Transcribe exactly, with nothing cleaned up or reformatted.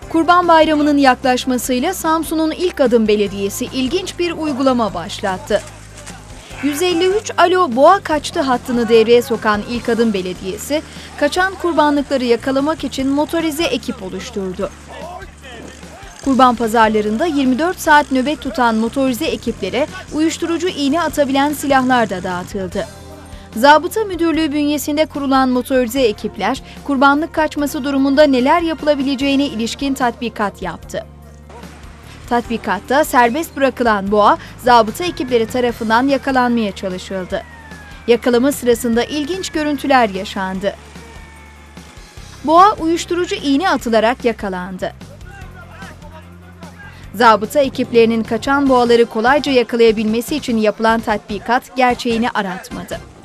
Kurban Bayramı'nın yaklaşmasıyla Samsun'un İlk Adım Belediyesi ilginç bir uygulama başlattı. yüz elli üç Alo Boğa Kaçtı hattını devreye sokan İlk Adım Belediyesi, kaçan kurbanlıkları yakalamak için motorize ekip oluşturdu. Kurban pazarlarında yirmi dört saat nöbet tutan motorize ekiplere uyuşturucu iğne atabilen silahlar da dağıtıldı. Zabıta Müdürlüğü bünyesinde kurulan motorize ekipler, kurbanlık kaçması durumunda neler yapılabileceğine ilişkin tatbikat yaptı. Tatbikatta serbest bırakılan boğa, zabıta ekipleri tarafından yakalanmaya çalışıldı. Yakalama sırasında ilginç görüntüler yaşandı. Boğa uyuşturucu iğne atılarak yakalandı. Zabıta ekiplerinin kaçan boğaları kolayca yakalayabilmesi için yapılan tatbikat gerçeğini aratmadı.